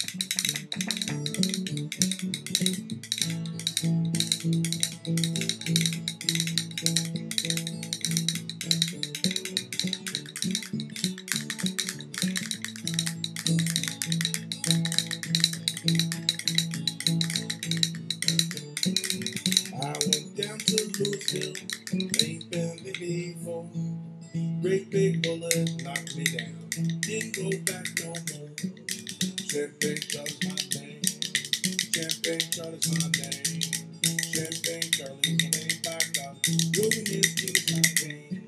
I went down to Louisville, ain't been there before. Great big bullet knocked me down, didn't go back no more. Champagne Charlie's my name, Champagne Charlie's my name, Champagne Charlie's my name. By God, rolling this is my game.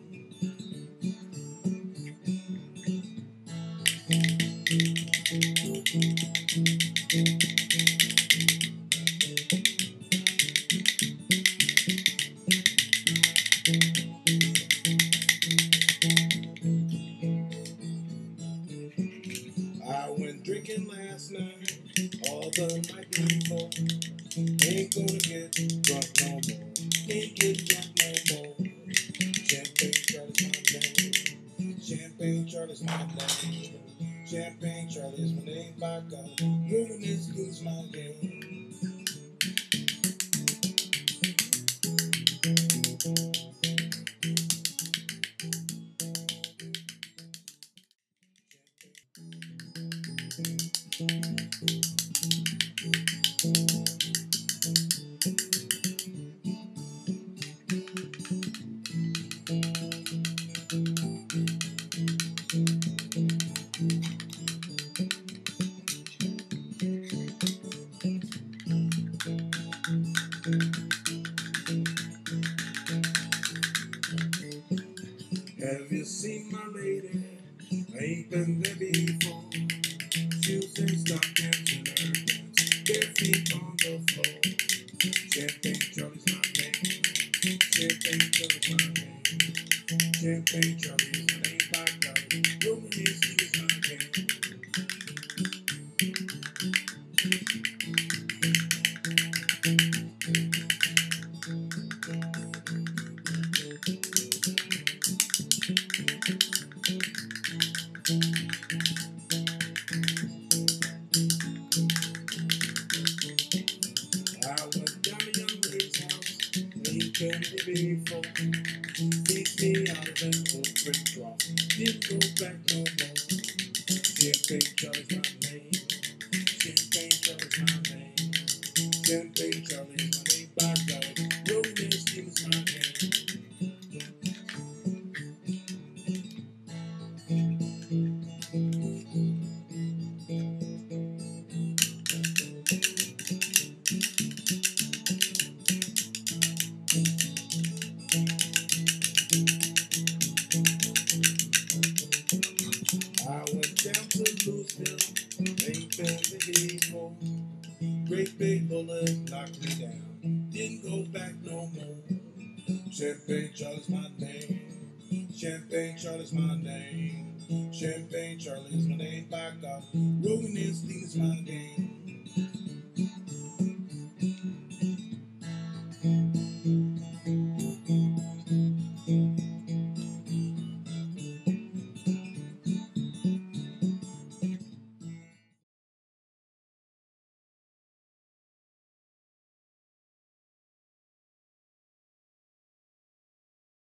I went drinking last night, all the night before. Ain't gonna get drunk no more, ain't get drunk no more. Champagne Charlie's my name, Champagne Charlie's my name, Champagne Charlie's my name. By God, rolling this is my game. Have you seen my lady? I ain't been there before. Shoes and stockings in her pants, bare feet on the floor. Champagne Charlie's my name, Champagne Charlie's my name, Champagne Charlie's my name. By God, rolling this is my game. I went down to young lady's house, ain't been there before. Beat me out of that old brick drop, didn't go back no more. Champagne Charlie's my name, Champagne Charlie's my name, Champagne Charlie's my name. By God, rolling this is my game. I went down to Louisville, ain't been there before. Great big bullet knocked me down, didn't go back no more. Champagne Charlie's my name, Champagne Charlie's my name, Champagne Charlie's my name. By God, rolling this thing is my game.